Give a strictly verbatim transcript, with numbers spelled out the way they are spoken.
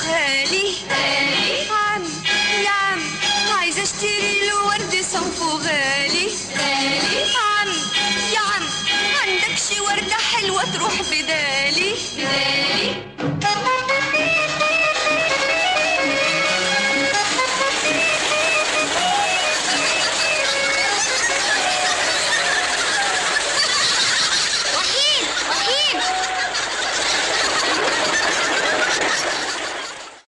غالي غالي. عم يا عم عايزة اشتري له ورد صنفه غالي غالي. عم يا عم عندك شي وردة حلوة تروح بدالي بدالي.